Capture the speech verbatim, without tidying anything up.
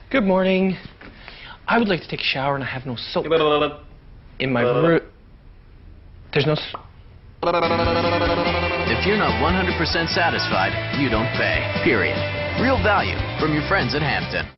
Good morning. I would like to take a shower and I have no soap in my room. There's no... S If you're not one hundred percent satisfied, you don't pay. Period. Real value from your friends at Hampton.